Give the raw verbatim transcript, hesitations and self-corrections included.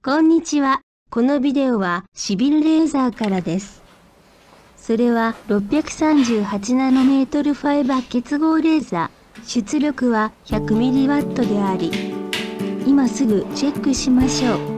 こんにちは。このビデオはシビルレーザーからです。それは ろっぴゃくさんじゅうはちナノメートルファイバー結合レーザー。出力は ひゃくミリワット であり、今すぐチェックしましょう。